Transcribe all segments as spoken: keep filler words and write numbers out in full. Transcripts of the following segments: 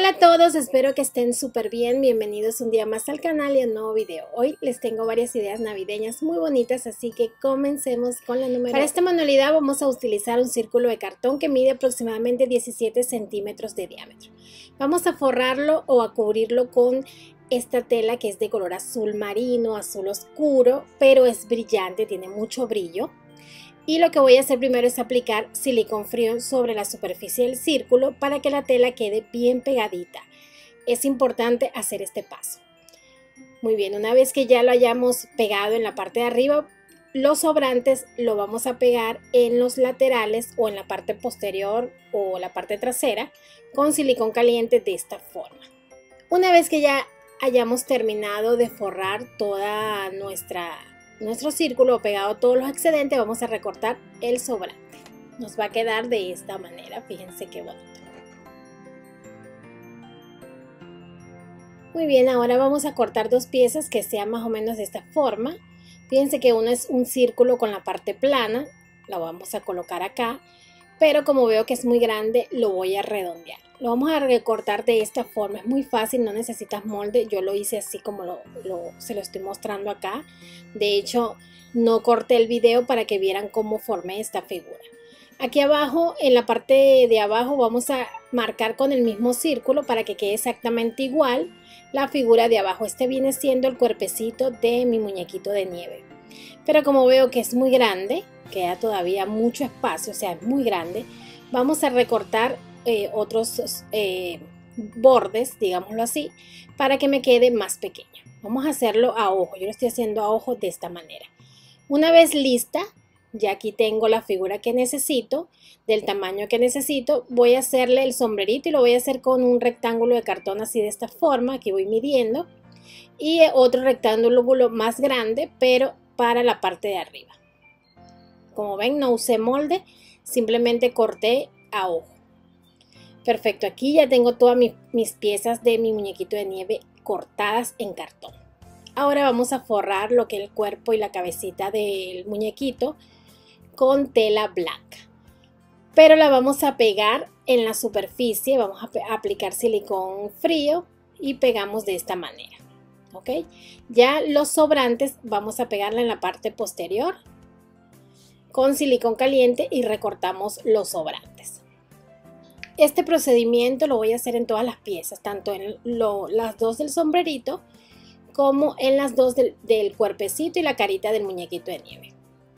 Hola a todos, espero que estén súper bien. Bienvenidos un día más al canal y a un nuevo video. Hoy les tengo varias ideas navideñas muy bonitas, así que comencemos con la número. Para esta manualidad vamos a utilizar un círculo de cartón que mide aproximadamente diecisiete centímetros de diámetro. Vamos a forrarlo o a cubrirlo con esta tela que es de color azul marino, azul oscuro, pero es brillante, tiene mucho brillo. Y lo que voy a hacer primero es aplicar silicón frío sobre la superficie del círculo para que la tela quede bien pegadita. Es importante hacer este paso. Muy bien, una vez que ya lo hayamos pegado en la parte de arriba, los sobrantes lo vamos a pegar en los laterales o en la parte posterior o la parte trasera con silicón caliente de esta forma. Una vez que ya hayamos terminado de forrar toda nuestra nuestro círculo pegado todos los excedentes, vamos a recortar el sobrante. Nos va a quedar de esta manera, fíjense qué bonito. Muy bien, ahora vamos a cortar dos piezas que sean más o menos de esta forma. Fíjense que uno es un círculo con la parte plana, la vamos a colocar acá, pero como veo que es muy grande, lo voy a redondear. Lo vamos a recortar de esta forma, es muy fácil, no necesitas molde, yo lo hice así como lo, lo, se lo estoy mostrando acá. De hecho, no corté el video para que vieran cómo formé esta figura. Aquí abajo, en la parte de abajo, vamos a marcar con el mismo círculo para que quede exactamente igual la figura de abajo. Este viene siendo el cuerpecito de mi muñequito de nieve. Pero como veo que es muy grande, queda todavía mucho espacio, o sea, es muy grande, vamos a recortar Eh, otros eh, bordes, digámoslo así, para que me quede más pequeño. Vamos a hacerlo a ojo, yo lo estoy haciendo a ojo de esta manera. Una vez lista, ya aquí tengo la figura que necesito, del tamaño que necesito, voy a hacerle el sombrerito y lo voy a hacer con un rectángulo de cartón así de esta forma, aquí voy midiendo, y otro rectángulo más grande, pero para la parte de arriba. Como ven, no usé molde, simplemente corté a ojo. Perfecto, aquí ya tengo todas mis, mis piezas de mi muñequito de nieve cortadas en cartón. Ahora vamos a forrar lo que es el cuerpo y la cabecita del muñequito con tela blanca. Pero la vamos a pegar en la superficie, vamos a aplicar silicón frío y pegamos de esta manera. ¿Ok? Ya los sobrantes vamos a pegarla en la parte posterior con silicón caliente y recortamos los sobrantes. Este procedimiento lo voy a hacer en todas las piezas, tanto en lo, las dos del sombrerito como en las dos del, del cuerpecito y la carita del muñequito de nieve.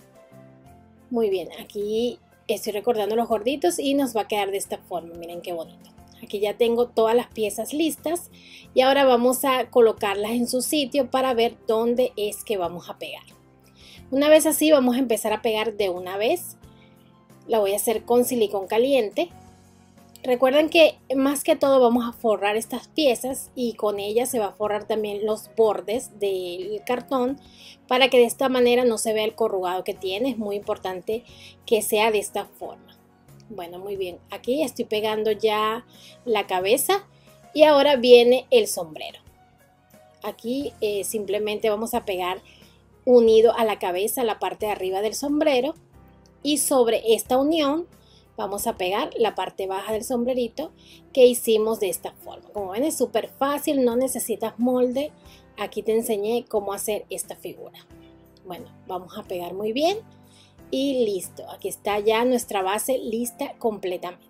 Muy bien, aquí estoy recortando los gorditos y nos va a quedar de esta forma, miren qué bonito. Aquí ya tengo todas las piezas listas y ahora vamos a colocarlas en su sitio para ver dónde es que vamos a pegar. Una vez así vamos a empezar a pegar de una vez. La voy a hacer con silicón caliente. Recuerden que más que todo vamos a forrar estas piezas y con ellas se va a forrar también los bordes del cartón para que de esta manera no se vea el corrugado que tiene. Es muy importante que sea de esta forma. Bueno, muy bien. Aquí estoy pegando ya la cabeza y ahora viene el sombrero. Aquí eh, simplemente vamos a pegar unido a la cabeza la parte de arriba del sombrero y sobre esta unión vamos a pegar la parte baja del sombrerito que hicimos de esta forma. Como ven, es súper fácil, no necesitas molde. Aquí te enseñé cómo hacer esta figura. Bueno, vamos a pegar muy bien y listo. Aquí está ya nuestra base lista completamente.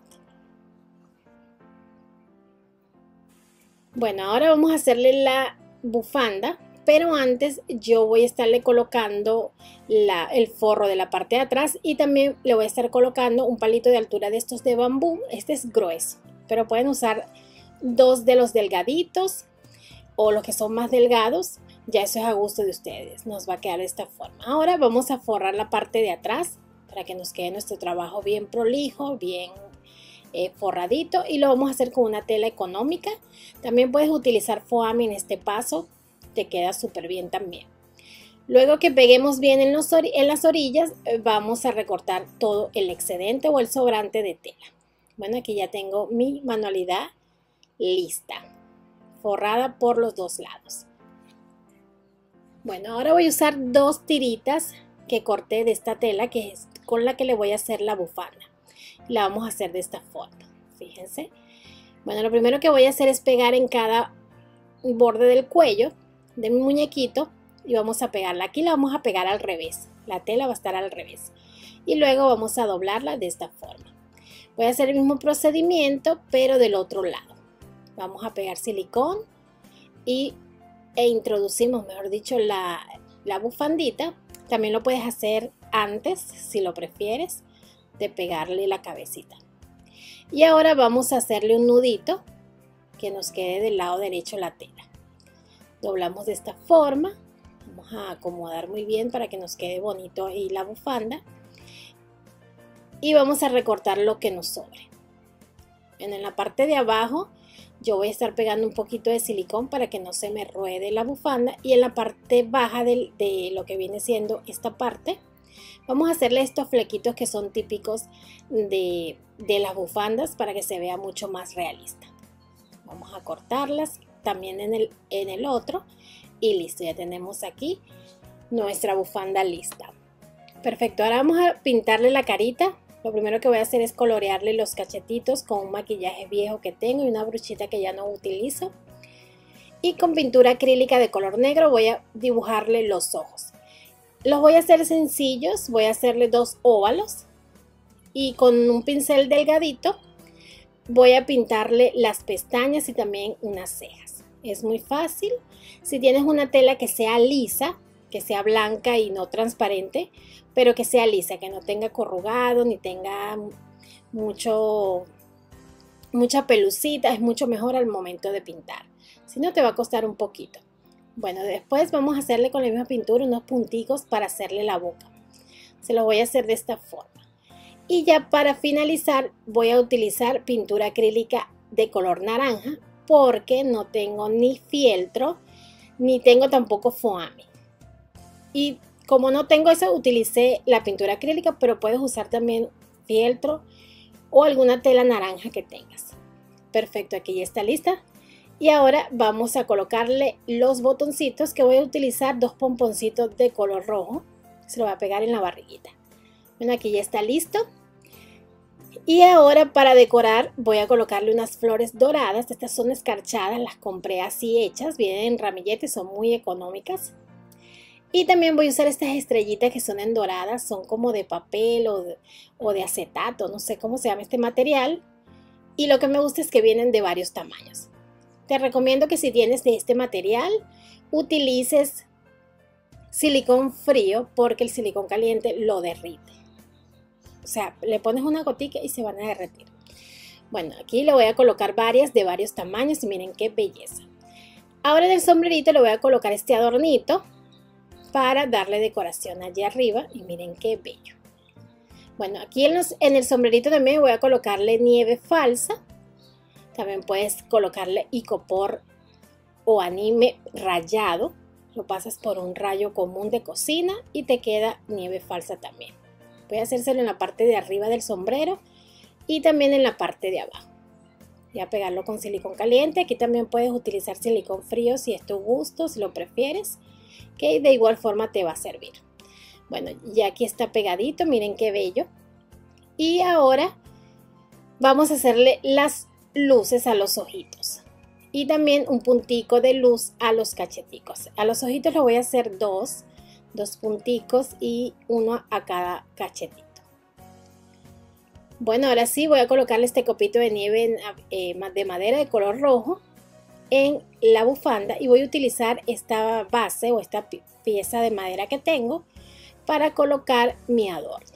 Bueno, ahora vamos a hacerle la bufanda. Pero antes yo voy a estarle colocando la, el forro de la parte de atrás y también le voy a estar colocando un palito de altura de estos de bambú. Este es grueso, pero pueden usar dos de los delgaditos o los que son más delgados. Ya eso es a gusto de ustedes. Nos va a quedar de esta forma. Ahora vamos a forrar la parte de atrás para que nos quede nuestro trabajo bien prolijo, bien eh, forradito. Y lo vamos a hacer con una tela económica. También puedes utilizar foamy en este paso. Te queda súper bien también. Luego que peguemos bien en, los, en las orillas, vamos a recortar todo el excedente o el sobrante de tela. Bueno, aquí ya tengo mi manualidad lista, forrada por los dos lados. Bueno, ahora voy a usar dos tiritas que corté de esta tela, que es con la que le voy a hacer la bufanda. La vamos a hacer de esta forma, fíjense. Bueno, lo primero que voy a hacer es pegar en cada borde del cuello de mi muñequito y vamos a pegarla. Aquí la vamos a pegar al revés, la tela va a estar al revés y luego vamos a doblarla de esta forma. Voy a hacer el mismo procedimiento pero del otro lado. Vamos a pegar silicón y, e introducimos, mejor dicho, la, la bufandita. También lo puedes hacer antes, si lo prefieres, de pegarle la cabecita. Y ahora vamos a hacerle un nudito que nos quede del lado derecho la tela. Doblamos de esta forma. Vamos a acomodar muy bien para que nos quede bonito ahí la bufanda. Y vamos a recortar lo que nos sobre. En la parte de abajo yo voy a estar pegando un poquito de silicón para que no se me ruede la bufanda. Y en la parte baja de, de lo que viene siendo esta parte, vamos a hacerle estos flequitos que son típicos de, de las bufandas para que se vea mucho más realista. Vamos a cortarlas también en el, en el otro y listo, ya tenemos aquí nuestra bufanda lista. Perfecto, ahora vamos a pintarle la carita. Lo primero que voy a hacer es colorearle los cachetitos con un maquillaje viejo que tengo y una brochita que ya no utilizo. Y con pintura acrílica de color negro voy a dibujarle los ojos. Los voy a hacer sencillos, voy a hacerle dos óvalos y con un pincel delgadito voy a pintarle las pestañas y también unas cejas. Es muy fácil. Si tienes una tela que sea lisa, que sea blanca y no transparente, pero que sea lisa, que no tenga corrugado ni tenga mucho, mucha pelucita, es mucho mejor al momento de pintar. Si no, te va a costar un poquito. Bueno, después vamos a hacerle con la misma pintura unos punticos para hacerle la boca. Se los voy a hacer de esta forma. Y ya para finalizar voy a utilizar pintura acrílica de color naranja porque no tengo ni fieltro ni tengo tampoco foamy. Y como no tengo eso, utilicé la pintura acrílica, pero puedes usar también fieltro o alguna tela naranja que tengas. Perfecto, aquí ya está lista. Y ahora vamos a colocarle los botoncitos que voy a utilizar, dos pomponcitos de color rojo. Se lo voy a pegar en la barriguita. Bueno, aquí ya está listo. Y ahora para decorar voy a colocarle unas flores doradas. Estas son escarchadas, las compré así hechas. Vienen en ramilletes, son muy económicas. Y también voy a usar estas estrellitas que son en doradas. Son como de papel o de, o de acetato, no sé cómo se llama este material. Y lo que me gusta es que vienen de varios tamaños. Te recomiendo que si tienes de este material, utilices silicón frío porque el silicón caliente lo derrite. O sea, le pones una gotica y se van a derretir. Bueno, aquí le voy a colocar varias de varios tamaños y miren qué belleza. Ahora en el sombrerito le voy a colocar este adornito para darle decoración allí arriba y miren qué bello. Bueno, aquí en, los, en el sombrerito también voy a colocarle nieve falsa. También puedes colocarle icopor o anime rayado. Lo pasas por un rayo común de cocina y te queda nieve falsa también. Voy a hacérselo en la parte de arriba del sombrero y también en la parte de abajo. Voy a pegarlo con silicón caliente. Aquí también puedes utilizar silicón frío si es tu gusto, si lo prefieres, que de igual forma te va a servir. Bueno, ya aquí está pegadito, miren qué bello. Y ahora vamos a hacerle las luces a los ojitos y también un puntico de luz a los cacheticos. A los ojitos le voy a hacer dos, dos punticos y uno a cada cachetito. Bueno, ahora sí voy a colocarle este copito de nieve eh, de madera de color rojo en la bufanda y voy a utilizar esta base o esta pieza de madera que tengo para colocar mi adorno.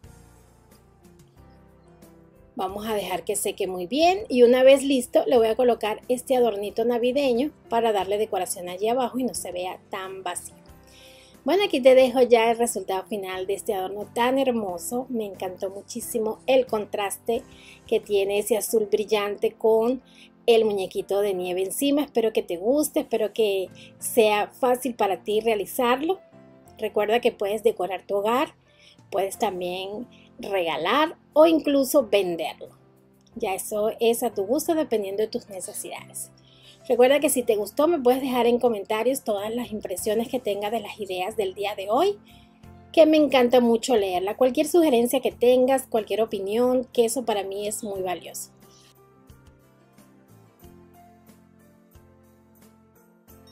Vamos a dejar que seque muy bien y una vez listo le voy a colocar este adornito navideño para darle decoración allí abajo y no se vea tan vacío. Bueno, aquí te dejo ya el resultado final de este adorno tan hermoso. Me encantó muchísimo el contraste que tiene ese azul brillante con el muñequito de nieve encima. Espero que te guste, espero que sea fácil para ti realizarlo. Recuerda que puedes decorar tu hogar, puedes también regalar o incluso venderlo. Ya eso es a tu gusto dependiendo de tus necesidades. Recuerda que si te gustó me puedes dejar en comentarios todas las impresiones que tengas de las ideas del día de hoy, que me encanta mucho leerla. Cualquier sugerencia que tengas, cualquier opinión, que eso para mí es muy valioso.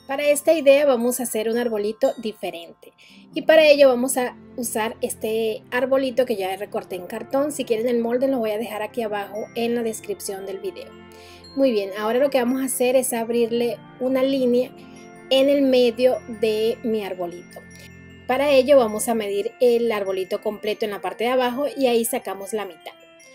Para esta idea vamos a hacer un arbolito diferente y para ello vamos a usar este arbolito que ya recorté en cartón. Si quieren el molde lo voy a dejar aquí abajo en la descripción del video. Muy bien, ahora lo que vamos a hacer es abrirle una línea en el medio de mi arbolito. Para ello vamos a medir el arbolito completo en la parte de abajo y ahí sacamos la mitad.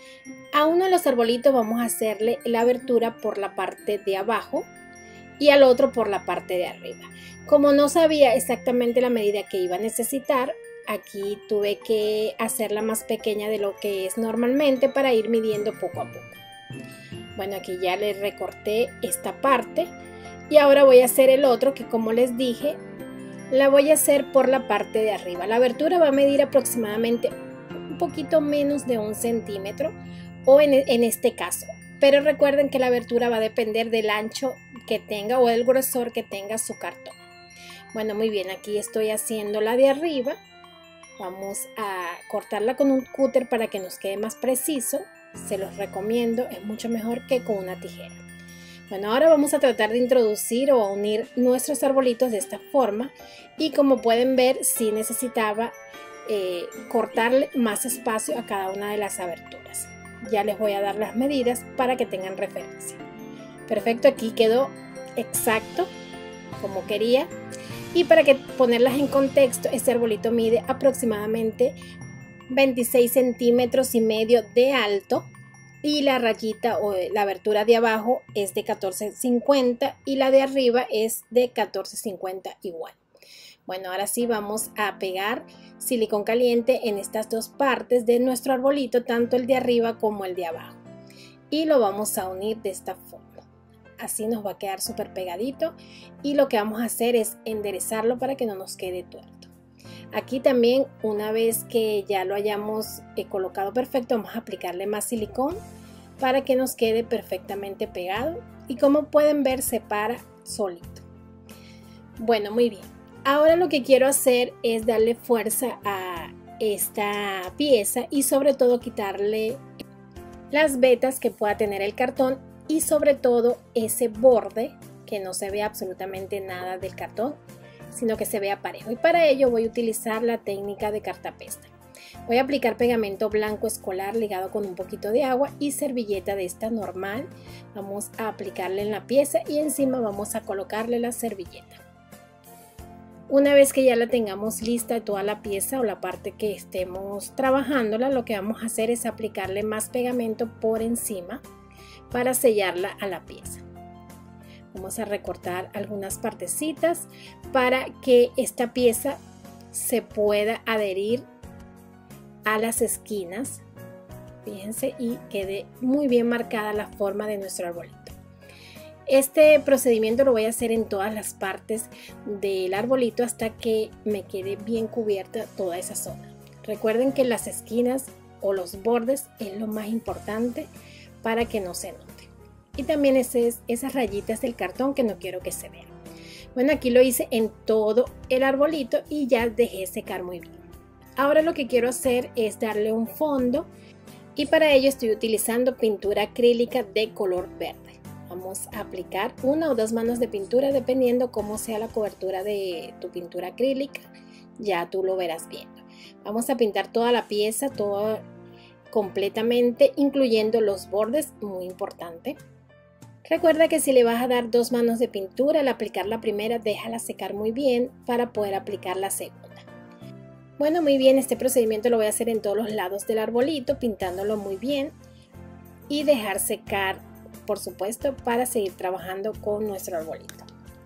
A uno de los arbolitos vamos a hacerle la abertura por la parte de abajo y al otro por la parte de arriba. Como no sabía exactamente la medida que iba a necesitar, aquí tuve que hacerla más pequeña de lo que es normalmente para ir midiendo poco a poco. Bueno, aquí ya le recorté esta parte y ahora voy a hacer el otro que, como les dije, la voy a hacer por la parte de arriba. La abertura va a medir aproximadamente un poquito menos de un centímetro o en, en este caso. Pero recuerden que la abertura va a depender del ancho que tenga o del grosor que tenga su cartón. Bueno, muy bien, aquí estoy haciendo la de arriba. Vamos a cortarla con un cúter para que nos quede más preciso. Se los recomiendo, es mucho mejor que con una tijera. Bueno, ahora vamos a tratar de introducir o unir nuestros arbolitos de esta forma. Y como pueden ver, sí necesitaba eh, cortarle más espacio a cada una de las aberturas. Ya les voy a dar las medidas para que tengan referencia. Perfecto, aquí quedó exacto como quería. Y para que ponerlas en contexto, este arbolito mide aproximadamente veintiséis centímetros y medio de alto. Y la rayita o la abertura de abajo es de catorce cincuenta y la de arriba es de catorce cincuenta igual. Bueno, ahora sí vamos a pegar silicón caliente en estas dos partes de nuestro arbolito, tanto el de arriba como el de abajo. Y lo vamos a unir de esta forma. Así nos va a quedar súper pegadito y lo que vamos a hacer es enderezarlo para que no nos quede tuerto. Aquí también, una vez que ya lo hayamos eh, colocado perfecto, vamos a aplicarle más silicón para que nos quede perfectamente pegado y como pueden ver se para solito. Bueno, muy bien. Ahora lo que quiero hacer es darle fuerza a esta pieza y sobre todo quitarle las vetas que pueda tener el cartón y sobre todo ese borde que no se vea absolutamente nada del cartón, sino que se vea parejo. Y para ello voy a utilizar la técnica de cartapesta. Voy a aplicar pegamento blanco escolar ligado con un poquito de agua y servilleta de esta normal. Vamos a aplicarle en la pieza y encima vamos a colocarle la servilleta. Una vez que ya la tengamos lista toda la pieza o la parte que estemos trabajándola, lo que vamos a hacer es aplicarle más pegamento por encima para sellarla a la pieza. Vamos a recortar algunas partecitas para que esta pieza se pueda adherir a las esquinas. Fíjense, y quede muy bien marcada la forma de nuestro arbolito. Este procedimiento lo voy a hacer en todas las partes del arbolito hasta que me quede bien cubierta toda esa zona. Recuerden que las esquinas o los bordes es lo más importante para que no se note. Y también ese, esas rayitas del cartón que no quiero que se vean. Bueno, aquí lo hice en todo el arbolito y ya dejé secar muy bien. Ahora lo que quiero hacer es darle un fondo y para ello estoy utilizando pintura acrílica de color verde. Vamos a aplicar una o dos manos de pintura dependiendo cómo sea la cobertura de tu pintura acrílica. Ya tú lo verás viendo. Vamos a pintar toda la pieza, toda completamente, incluyendo los bordes, muy importante. Recuerda que si le vas a dar dos manos de pintura, al aplicar la primera, déjala secar muy bien para poder aplicar la segunda. Bueno, muy bien, este procedimiento lo voy a hacer en todos los lados del arbolito, pintándolo muy bien y dejar secar, por supuesto, para seguir trabajando con nuestro arbolito.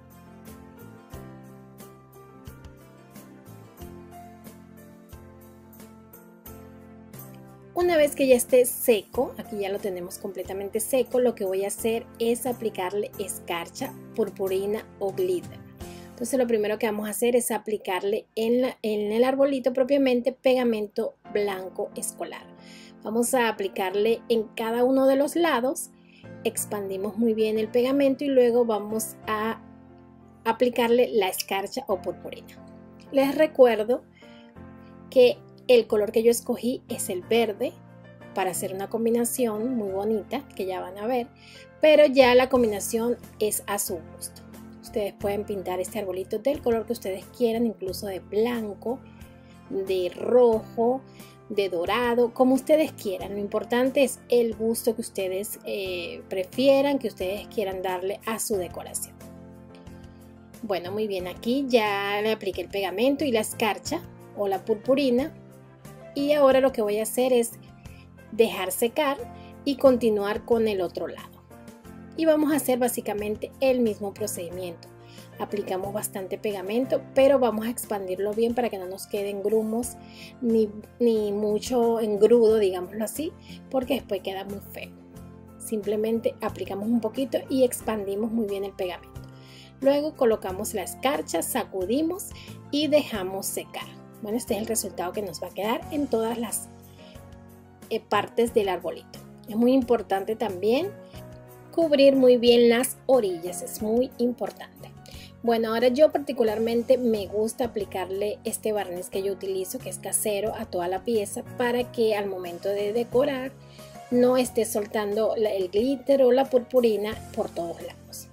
Una vez que ya esté seco, aquí ya lo tenemos completamente seco, lo que voy a hacer es aplicarle escarcha, purpurina o glitter. Entonces lo primero que vamos a hacer es aplicarle en, la, en el arbolito propiamente pegamento blanco escolar. Vamos a aplicarle en cada uno de los lados, expandimos muy bien el pegamento y luego vamos a aplicarle la escarcha o purpurina. Les recuerdo que el color que yo escogí es el verde para hacer una combinación muy bonita que ya van a ver, pero ya la combinación es a su gusto. Ustedes pueden pintar este arbolito del color que ustedes quieran, incluso de blanco, de rojo, de dorado, como ustedes quieran. Lo importante es el gusto que ustedes eh, prefieran, que ustedes quieran darle a su decoración. Bueno, muy bien, aquí ya le apliqué el pegamento y la escarcha o la purpurina, y ahora lo que voy a hacer es dejar secar y continuar con el otro lado. Y vamos a hacer básicamente el mismo procedimiento. Aplicamos bastante pegamento, pero vamos a expandirlo bien para que no nos queden grumos ni, ni mucho engrudo, digámoslo así, porque después queda muy feo. Simplemente aplicamos un poquito y expandimos muy bien el pegamento. Luego colocamos la escarcha, sacudimos y dejamos secar. Bueno, este es el resultado que nos va a quedar en todas las eh, partes del arbolito. Es muy importante también cubrir muy bien las orillas, es muy importante. Bueno, ahora yo particularmente me gusta aplicarle este barniz que yo utilizo, que es casero, a toda la pieza para que al momento de decorar no esté soltando el glitter o la purpurina por todos lados.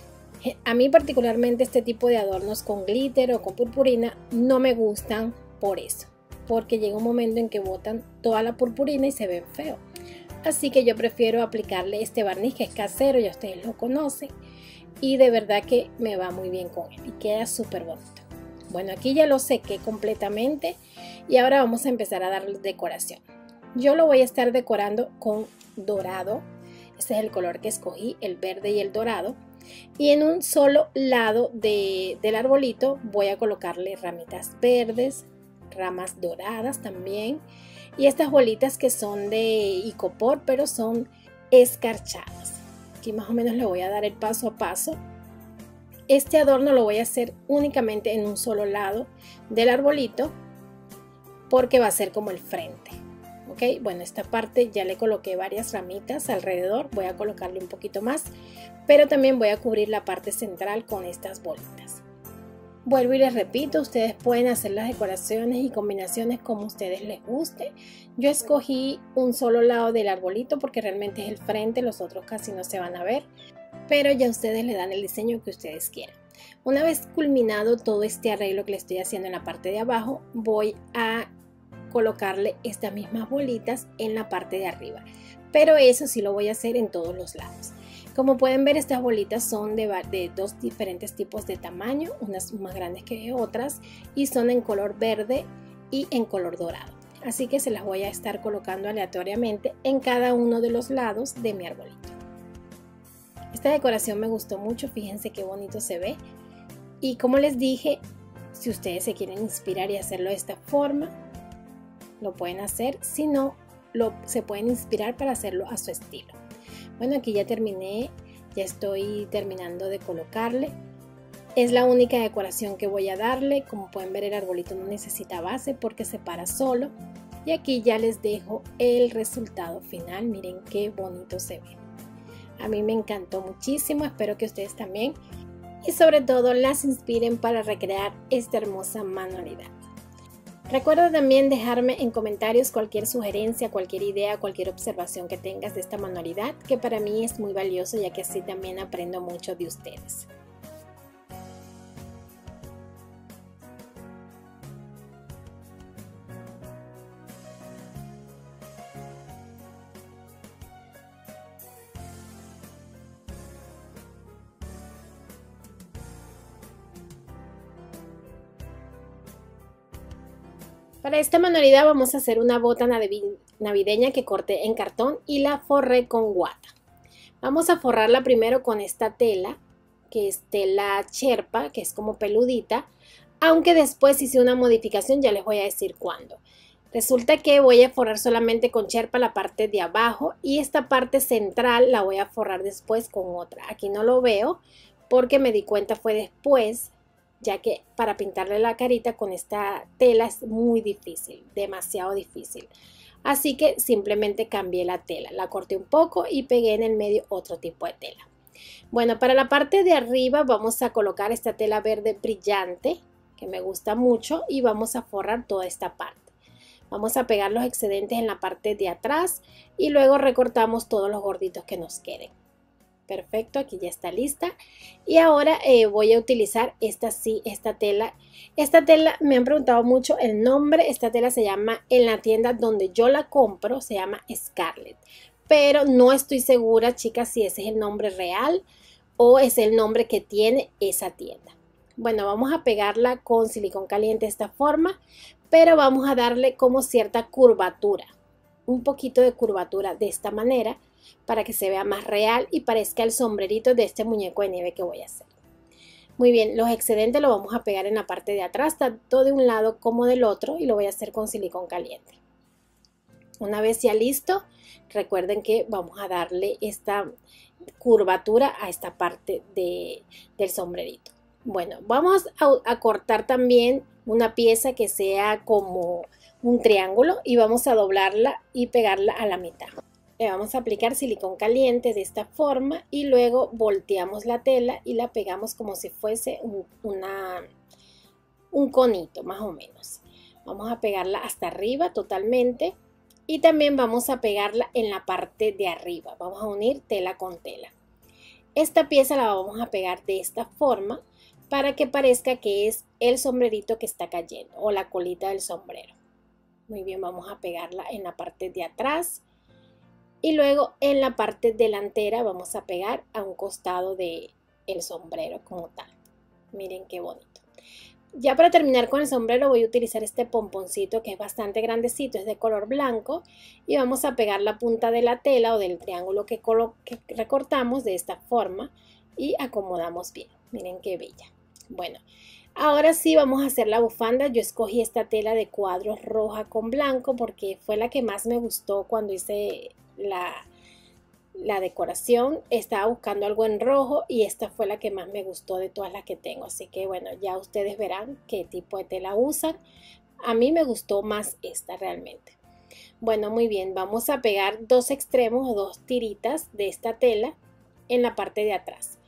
A mí particularmente este tipo de adornos con glitter o con purpurina no me gustan por eso, porque llega un momento en que botan toda la purpurina y se ven feo. Así que yo prefiero aplicarle este barniz que es casero, ya ustedes lo conocen, y de verdad que me va muy bien con él y queda súper bonito. Bueno, aquí ya lo sequé completamente y ahora vamos a empezar a darle decoración. Yo lo voy a estar decorando con dorado, este es el color que escogí, el verde y el dorado. Y en un solo lado de, del arbolito voy a colocarle ramitas verdes, ramas doradas también, y estas bolitas que son de icopor, pero son escarchadas. Aquí más o menos le voy a dar el paso a paso. Este adorno lo voy a hacer únicamente en un solo lado del arbolito porque va a ser como el frente. ¿Ok? Bueno, esta parte ya le coloqué varias ramitas alrededor, voy a colocarle un poquito más, pero también voy a cubrir la parte central con estas bolitas. Vuelvo y les repito, ustedes pueden hacer las decoraciones y combinaciones como ustedes les guste. Yo escogí un solo lado del arbolito porque realmente es el frente, los otros casi no se van a ver, pero ya ustedes le dan el diseño que ustedes quieran. Una vez culminado todo este arreglo que le estoy haciendo en la parte de abajo, voy a colocarle estas mismas bolitas en la parte de arriba, pero eso sí lo voy a hacer en todos los lados. Como pueden ver, estas bolitas son de, de dos diferentes tipos de tamaño, unas más grandes que otras, y son en color verde y en color dorado, así que se las voy a estar colocando aleatoriamente en cada uno de los lados de mi arbolito. Esta decoración me gustó mucho, fíjense qué bonito se ve, y como les dije, si ustedes se quieren inspirar y hacerlo de esta forma, lo pueden hacer, si no, lo, se pueden inspirar para hacerlo a su estilo. Bueno, aquí ya terminé, ya estoy terminando de colocarle. Es la única decoración que voy a darle. Como pueden ver, el arbolito no necesita base porque se para solo. Y aquí ya les dejo el resultado final. Miren qué bonito se ve. A mí me encantó muchísimo, espero que ustedes también. Y sobre todo las inspiren para recrear esta hermosa manualidad. Recuerda también dejarme en comentarios cualquier sugerencia, cualquier idea, cualquier observación que tengas de esta manualidad, que para mí es muy valioso ya que así también aprendo mucho de ustedes. Para esta manualidad vamos a hacer una bota navideña que corté en cartón y la forré con guata. Vamos a forrarla primero con esta tela, que es tela cherpa, que es como peludita, aunque después hice una modificación, ya les voy a decir cuándo. Resulta que voy a forrar solamente con cherpa la parte de abajo y esta parte central la voy a forrar después con otra. Aquí no lo veo porque me di cuenta fue después, ya que para pintarle la carita con esta tela es muy difícil, demasiado difícil. Así que simplemente cambié la tela, la corté un poco y pegué en el medio otro tipo de tela. Bueno, para la parte de arriba vamos a colocar esta tela verde brillante, que me gusta mucho, y vamos a forrar toda esta parte. Vamos a pegar los excedentes en la parte de atrás y luego recortamos todos los gorditos que nos queden. Perfecto, aquí ya está lista. Y ahora eh, voy a utilizar esta sí, esta tela. Esta tela me han preguntado mucho el nombre. Esta tela se llama, en la tienda donde yo la compro, se llama Scarlett. Pero no estoy segura, chicas, si ese es el nombre real o es el nombre que tiene esa tienda. Bueno, vamos a pegarla con silicón caliente de esta forma, pero vamos a darle como cierta curvatura. Un poquito de curvatura de esta manera, para que se vea más real y parezca el sombrerito de este muñeco de nieve que voy a hacer. Muy bien, los excedentes los vamos a pegar en la parte de atrás, tanto de un lado como del otro, y lo voy a hacer con silicón caliente. Una vez ya listo, recuerden que vamos a darle esta curvatura a esta parte de, del sombrerito. Bueno, vamos a, a cortar también una pieza que sea como un triángulo y vamos a doblarla y pegarla a la mitad. Le vamos a aplicar silicón caliente de esta forma y luego volteamos la tela y la pegamos como si fuese un, una, un conito más o menos. Vamos a pegarla hasta arriba totalmente y también vamos a pegarla en la parte de arriba. Vamos a unir tela con tela. Esta pieza la vamos a pegar de esta forma para que parezca que es el sombrerito que está cayendo o la colita del sombrero. Muy bien, vamos a pegarla en la parte de atrás. Y luego en la parte delantera vamos a pegar a un costado del sombrero como tal. Miren qué bonito. Ya para terminar con el sombrero voy a utilizar este pomponcito que es bastante grandecito, es de color blanco. Y vamos a pegar la punta de la tela o del triángulo que, que recortamos de esta forma. Y acomodamos bien. Miren qué bella. Bueno, ahora sí vamos a hacer la bufanda. Yo escogí esta tela de cuadros roja con blanco porque fue la que más me gustó cuando hice La, la decoración. Estaba buscando algo en rojo y esta fue la que más me gustó de todas las que tengo, así que bueno, ya ustedes verán qué tipo de tela usan. A mí me gustó más esta realmente. Bueno, muy bien, vamos a pegar dos extremos o dos tiritas de esta tela en la parte de atrás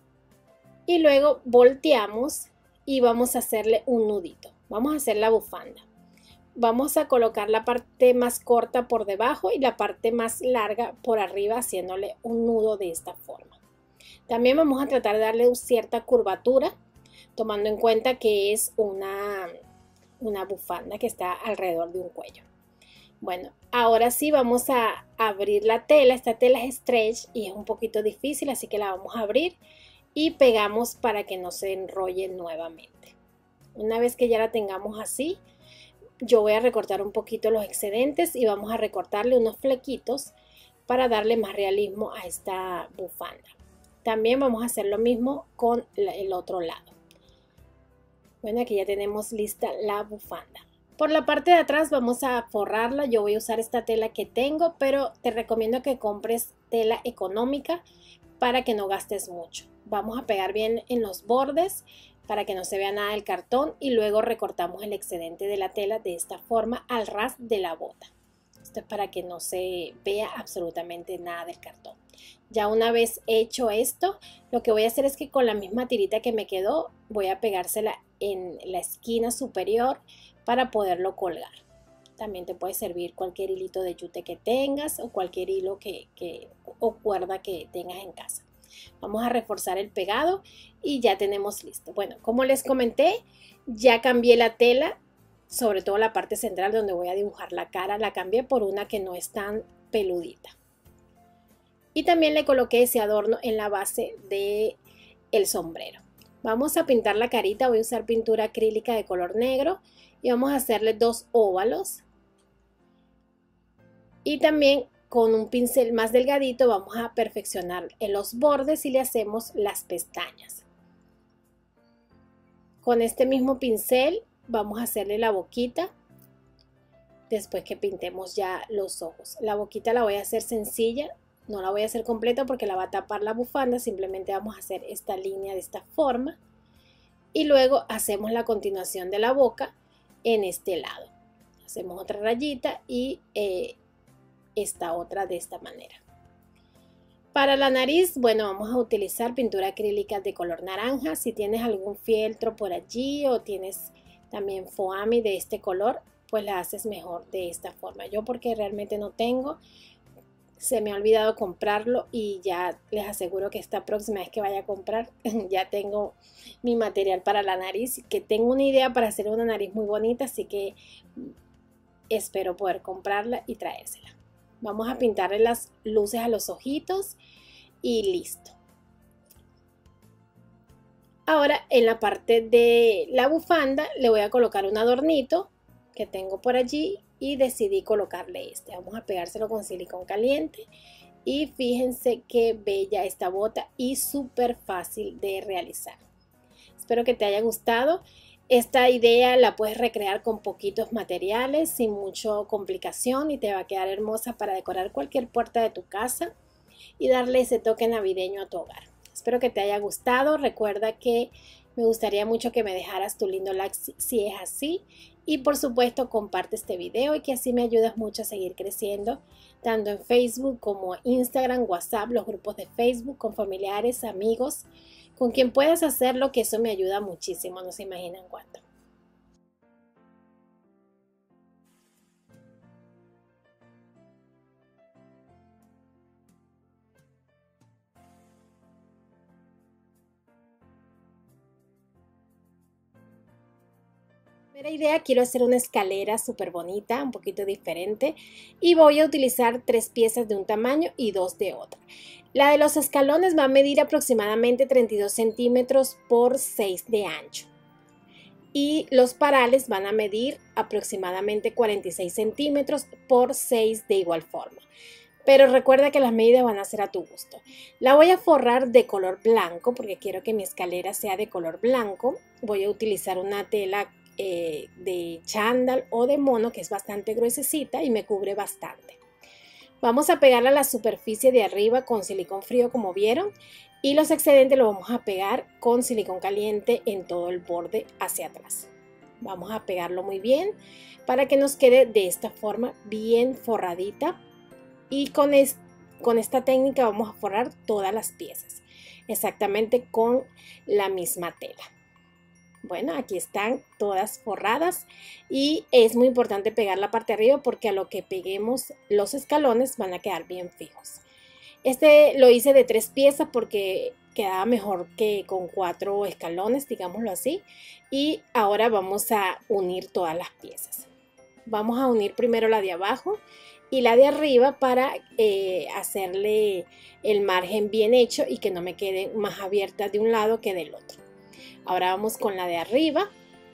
y luego volteamos y vamos a hacerle un nudito. Vamos a hacer la bufanda. Vamos a colocar la parte más corta por debajo y la parte más larga por arriba, haciéndole un nudo de esta forma. También vamos a tratar de darle cierta curvatura, tomando en cuenta que es una, una bufanda que está alrededor de un cuello. Bueno, ahora sí vamos a abrir la tela. Esta tela es stretch y es un poquito difícil, así que la vamos a abrir y pegamos para que no se enrolle nuevamente. Una vez que ya la tengamos así, yo voy a recortar un poquito los excedentes y vamos a recortarle unos flequitos para darle más realismo a esta bufanda. También vamos a hacer lo mismo con el otro lado. Bueno, aquí ya tenemos lista la bufanda. Por la parte de atrás vamos a forrarla. Yo voy a usar esta tela que tengo, pero te recomiendo que compres tela económica para que no gastes mucho. Vamos a pegar bien en los bordes para que no se vea nada del cartón y luego recortamos el excedente de la tela de esta forma al ras de la bota. Esto es para que no se vea absolutamente nada del cartón. Ya una vez hecho esto, lo que voy a hacer es que con la misma tirita que me quedó voy a pegársela en la esquina superior para poderlo colgar. También te puede servir cualquier hilito de yute que tengas o cualquier hilo que, que, o cuerda que tengas en casa. Vamos a reforzar el pegado y ya tenemos listo. Bueno, como les comenté, ya cambié la tela, sobre todo la parte central donde voy a dibujar la cara, la cambié por una que no es tan peludita. Y también le coloqué ese adorno en la base del sombrero. Vamos a pintar la carita, voy a usar pintura acrílica de color negro y vamos a hacerle dos óvalos. Y también con un pincel más delgadito vamos a perfeccionar en los bordes y le hacemos las pestañas. Con este mismo pincel vamos a hacerle la boquita después que pintemos ya los ojos. La boquita la voy a hacer sencilla, no la voy a hacer completa porque la va a tapar la bufanda, simplemente vamos a hacer esta línea de esta forma y luego hacemos la continuación de la boca en este lado. Hacemos otra rayita y eh, esta otra de esta manera. Para la nariz, bueno, vamos a utilizar pintura acrílica de color naranja. Si tienes algún fieltro por allí o tienes también foamy de este color, pues la haces mejor de esta forma. Yo porque realmente no tengo, se me ha olvidado comprarlo y ya les aseguro que esta próxima vez que vaya a comprar ya tengo mi material para la nariz, que tengo una idea para hacer una nariz muy bonita, así que espero poder comprarla y traérsela. Vamos a pintarle las luces a los ojitos y listo. Ahora en la parte de la bufanda le voy a colocar un adornito que tengo por allí y decidí colocarle este. Vamos a pegárselo con silicón caliente y fíjense qué bella esta bota y súper fácil de realizar. Espero que te haya gustado. Esta idea la puedes recrear con poquitos materiales, sin mucha complicación, y te va a quedar hermosa para decorar cualquier puerta de tu casa y darle ese toque navideño a tu hogar. Espero que te haya gustado. Recuerda que me gustaría mucho que me dejaras tu lindo like si es así. Y por supuesto comparte este video y que así me ayudas mucho a seguir creciendo, tanto en Facebook como Instagram, WhatsApp, los grupos de Facebook, con familiares, amigos, con quien puedas hacerlo, que eso me ayuda muchísimo, no se imaginan cuánto. Primera idea, quiero hacer una escalera súper bonita, un poquito diferente, y voy a utilizar tres piezas de un tamaño y dos de otra. La de los escalones va a medir aproximadamente treinta y dos centímetros por seis de ancho. Y los parales van a medir aproximadamente cuarenta y seis centímetros por seis de igual forma. Pero recuerda que las medidas van a ser a tu gusto. La voy a forrar de color blanco porque quiero que mi escalera sea de color blanco. Voy a utilizar una tela eh, de chándal o de mono que es bastante gruesecita y me cubre bastante. Vamos a pegarla a la superficie de arriba con silicón frío, como vieron, y los excedentes los vamos a pegar con silicón caliente en todo el borde hacia atrás. Vamos a pegarlo muy bien para que nos quede de esta forma bien forradita, y con, es, con esta técnica vamos a forrar todas las piezas exactamente con la misma tela. Bueno, aquí están todas forradas y es muy importante pegar la parte de arriba porque a lo que peguemos los escalones van a quedar bien fijos. Este lo hice de tres piezas porque quedaba mejor que con cuatro escalones, digámoslo así. Y ahora vamos a unir todas las piezas. Vamos a unir primero la de abajo y la de arriba para eh, hacerle el margen bien hecho y que no me queden más abiertas de un lado que del otro. Ahora vamos con la de arriba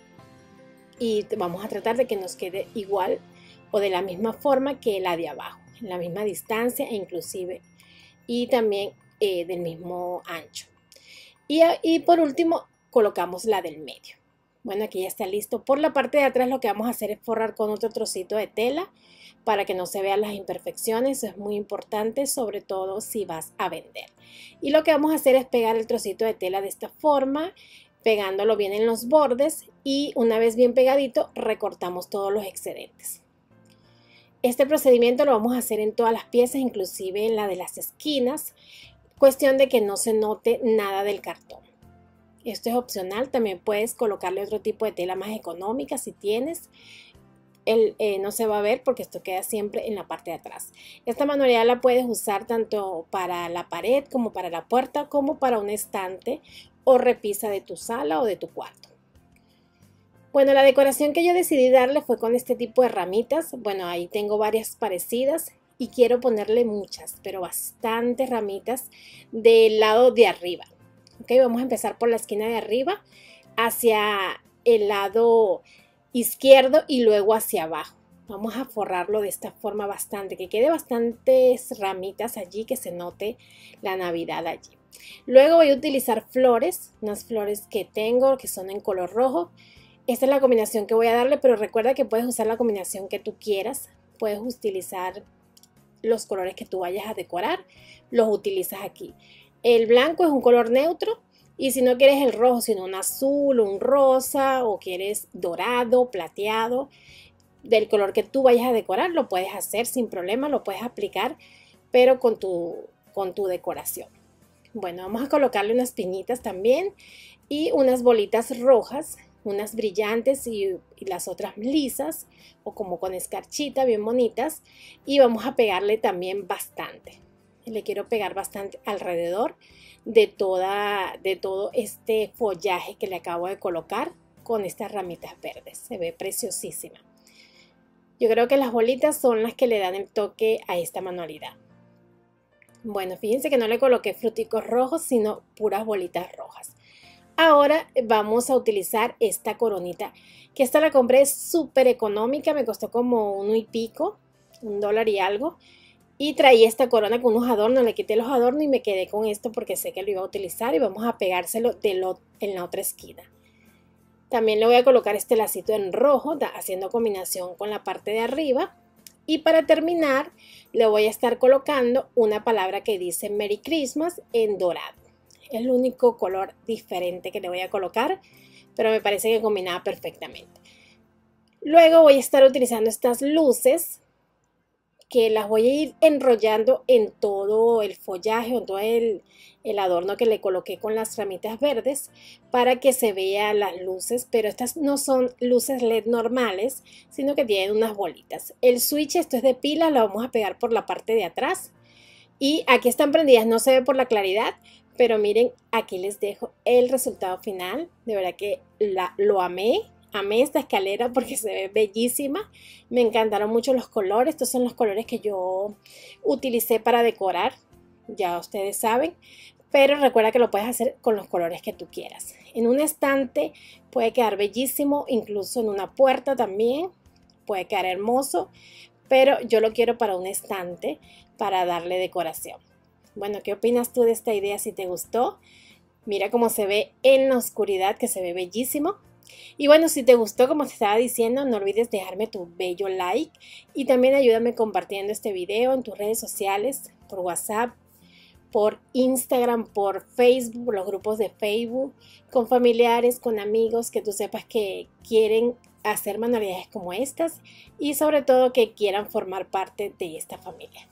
y vamos a tratar de que nos quede igual o de la misma forma que la de abajo, en la misma distancia e inclusive y también eh, del mismo ancho. Y, y por último colocamos la del medio. Bueno, aquí ya está listo. Por la parte de atrás lo que vamos a hacer es forrar con otro trocito de tela para que no se vean las imperfecciones. Eso es muy importante, sobre todo si vas a vender. Y lo que vamos a hacer es pegar el trocito de tela de esta forma, pegándolo bien en los bordes, y una vez bien pegadito recortamos todos los excedentes. Este procedimiento lo vamos a hacer en todas las piezas, inclusive en la de las esquinas, cuestión de que no se note nada del cartón. Esto es opcional, también puedes colocarle otro tipo de tela más económica si tienes. El, eh, no se va a ver porque esto queda siempre en la parte de atrás. Esta manualidad la puedes usar tanto para la pared como para la puerta, como para un estante o repisa de tu sala o de tu cuarto. Bueno, la decoración que yo decidí darle fue con este tipo de ramitas. Bueno, ahí tengo varias parecidas y quiero ponerle muchas, pero bastantes ramitas del lado de arriba. Ok, vamos a empezar por la esquina de arriba hacia el lado izquierdo y luego hacia abajo. Vamos a forrarlo de esta forma bastante, que quede bastantes ramitas allí, que se note la Navidad allí. Luego voy a utilizar flores, unas flores que tengo que son en color rojo. Esta es la combinación que voy a darle, pero recuerda que puedes usar la combinación que tú quieras. Puedes utilizar los colores que tú vayas a decorar, los utilizas aquí. El blanco es un color neutro, y si no quieres el rojo, sino un azul, un rosa, o quieres dorado, plateado, del color que tú vayas a decorar, lo puedes hacer sin problema, lo puedes aplicar, pero con tu, con tu decoración. Bueno, vamos a colocarle unas piñitas también y unas bolitas rojas unas brillantes y, y las otras lisas o como con escarchita, bien bonitas. Y vamos a pegarle también bastante. Le quiero pegar bastante alrededor de, toda, de todo este follaje que le acabo de colocar con estas ramitas verdes. Se ve preciosísima. Yo creo que las bolitas son las que le dan el toque a esta manualidad. Bueno, fíjense que no le coloqué fruticos rojos, sino puras bolitas rojas. Ahora vamos a utilizar esta coronita, que esta la compré súper económica, me costó como uno y pico, un dólar y algo. Y traía esta corona con unos adornos, le quité los adornos y me quedé con esto porque sé que lo iba a utilizar y vamos a pegárselo de lo, en la otra esquina. También le voy a colocar este lacito en rojo, haciendo combinación con la parte de arriba. Y para terminar, le voy a estar colocando una palabra que dice Merry Christmas en dorado. Es el único color diferente que le voy a colocar, pero me parece que combinaba perfectamente. Luego voy a estar utilizando estas luces, que las voy a ir enrollando en todo el follaje, en todo el, el adorno que le coloqué con las ramitas verdes para que se vean las luces, pero estas no son luces L E D normales, sino que tienen unas bolitas. El switch, esto es de pila, lo vamos a pegar por la parte de atrás y aquí están prendidas, no se ve por la claridad, pero miren, aquí les dejo el resultado final. De verdad que la, lo amé. Amé esta escalera porque se ve bellísima. Me encantaron mucho los colores. Estos son los colores que yo utilicé para decorar. Ya ustedes saben. Pero recuerda que lo puedes hacer con los colores que tú quieras. En un estante puede quedar bellísimo. Incluso en una puerta también puede quedar hermoso. Pero yo lo quiero para un estante para darle decoración. Bueno, ¿qué opinas tú de esta idea? Si te gustó, mira cómo se ve en la oscuridad, que se ve bellísimo. Y bueno, si te gustó, como te estaba diciendo, no olvides dejarme tu bello like y también ayúdame compartiendo este video en tus redes sociales, por WhatsApp, por Instagram, por Facebook, por los grupos de Facebook, con familiares, con amigos que tú sepas que quieren hacer manualidades como estas y sobre todo que quieran formar parte de esta familia.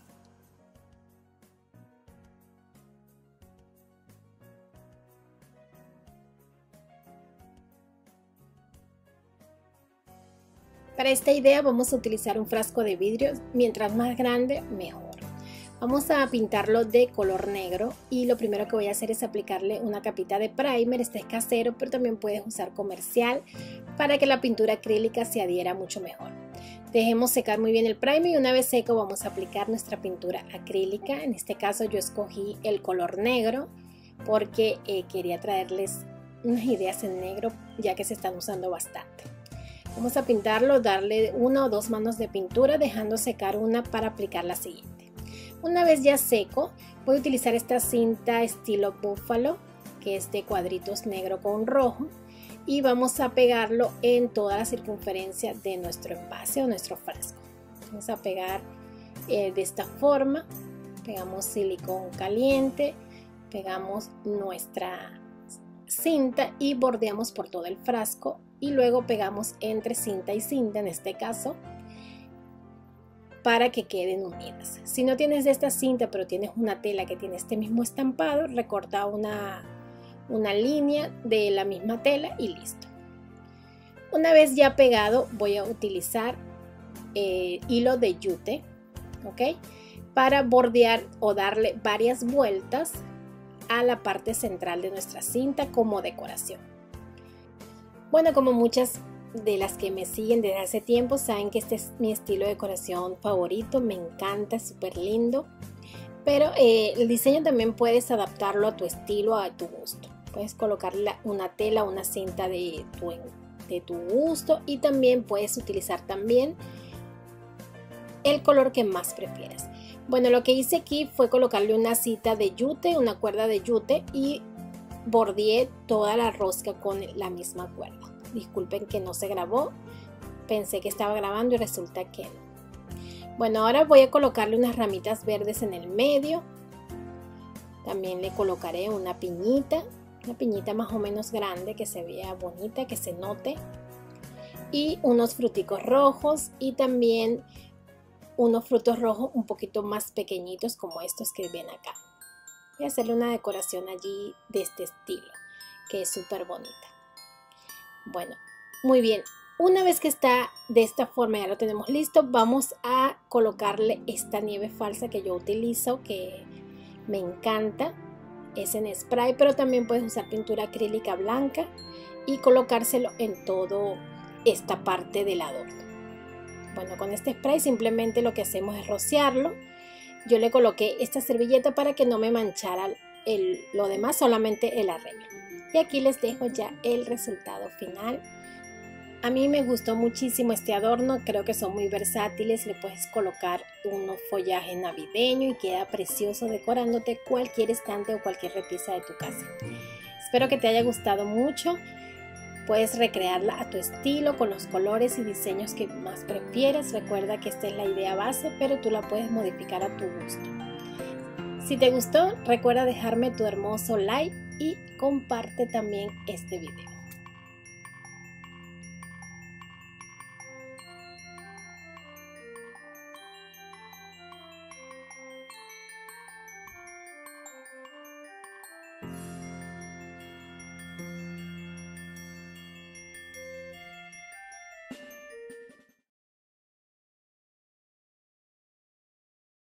Para esta idea vamos a utilizar un frasco de vidrio, mientras más grande mejor. Vamos a pintarlo de color negro y lo primero que voy a hacer es aplicarle una capita de primer. Este es casero, pero también puedes usar comercial para que la pintura acrílica se adhiera mucho mejor. Dejemos secar muy bien el primer y una vez seco vamos a aplicar nuestra pintura acrílica. En este caso yo escogí el color negro porque eh, quería traerles unas ideas en negro ya que se están usando bastante. Vamos a pintarlo, darle una o dos manos de pintura, dejando secar una para aplicar la siguiente. Una vez ya seco, voy a utilizar esta cinta estilo búfalo, que es de cuadritos negro con rojo, y vamos a pegarlo en toda la circunferencia de nuestro envase o nuestro frasco. Vamos a pegar eh, de esta forma, pegamos silicón caliente, pegamos nuestra cinta y bordeamos por todo el frasco y luego pegamos entre cinta y cinta, en este caso, para que queden unidas. Si no tienes de esta cinta pero tienes una tela que tiene este mismo estampado, recorta una, una línea de la misma tela y listo. Una vez ya pegado voy a utilizar eh, hilo de yute, ¿ok? Para bordear o darle varias vueltas a la parte central de nuestra cinta como decoración. Bueno, como muchas de las que me siguen desde hace tiempo saben que este es mi estilo de decoración favorito, me encanta, es súper lindo, pero eh, el diseño también puedes adaptarlo a tu estilo, a tu gusto. Puedes colocar una tela, una cinta de tu, de tu gusto y también puedes utilizar también el color que más prefieras. Bueno, lo que hice aquí fue colocarle una cinta de yute, una cuerda de yute y bordeé toda la rosca con la misma cuerda. Disculpen que no se grabó, pensé que estaba grabando y resulta que no. Bueno, ahora voy a colocarle unas ramitas verdes en el medio. También le colocaré una piñita, una piñita más o menos grande que se vea bonita, que se note. Y unos fruticos rojos y también unos frutos rojos un poquito más pequeñitos como estos que ven acá. Voy a hacerle una decoración allí de este estilo, que es súper bonita. Bueno, muy bien. Una vez que está de esta forma, ya lo tenemos listo, vamos a colocarle esta nieve falsa que yo utilizo, que me encanta. Es en spray, pero también puedes usar pintura acrílica blanca y colocárselo en todo esta parte del adorno. Bueno, con este spray simplemente lo que hacemos es rociarlo. Yo le coloqué esta servilleta para que no me manchara el, lo demás, solamente el arreglo. Y aquí les dejo ya el resultado final. A mí me gustó muchísimo este adorno, creo que son muy versátiles, le puedes colocar un follaje navideño y queda precioso decorándote cualquier estante o cualquier repisa de tu casa. Espero que te haya gustado mucho, puedes recrearla a tu estilo con los colores y diseños que más prefieras. Recuerda que esta es la idea base, pero tú la puedes modificar a tu gusto. Si te gustó, recuerda dejarme tu hermoso like y comparte también este video.